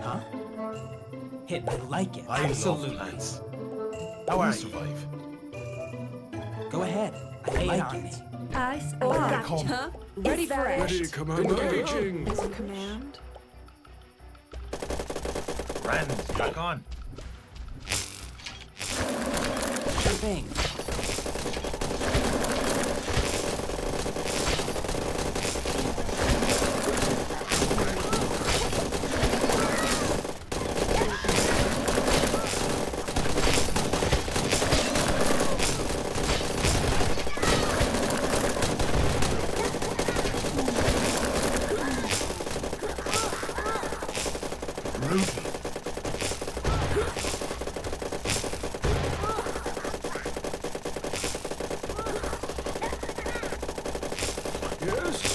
Huh? Hit, I like it. I Absolutely. love plants. How are you? Survive. Go ahead. I like it. Ice Oh, or come. huh? Ready for Ready, it. Commander. Engaging. Is a command. Rand, back on. Sure thing. Yes.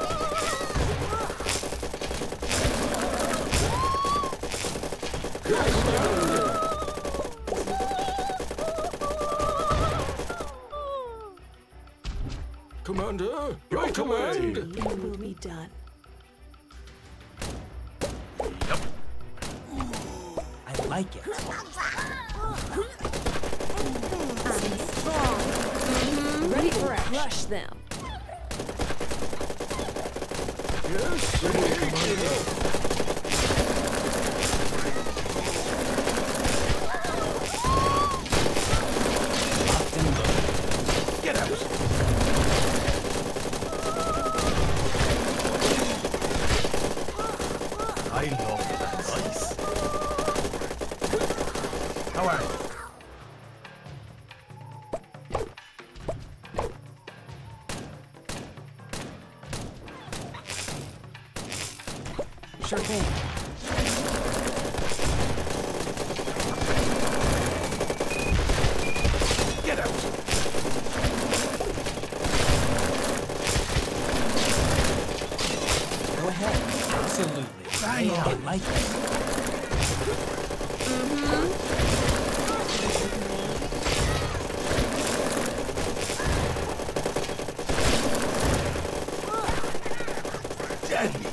Commander, right command. It will be done. I like it. I'm strong. Ready for it. Crush them. Yes, ready, Commander. Locked and loaded. Get out. I love plants. Nice. How are you? Sure thing. Get out. Go ahead. Absolutely. Bang I on. like it. Deadly.